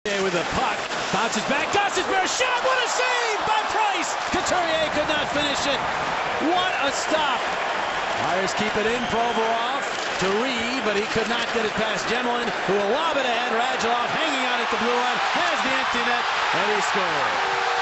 With a puck, bounces back, Gostisbehere shot, what a save by Price! Couturier could not finish it. What a stop! Flyers keep it in, Provorov to Reed, but he could not get it past Gemelin, who will lob it ahead. Radulov hanging out at the blue line, has the empty net, and he scored.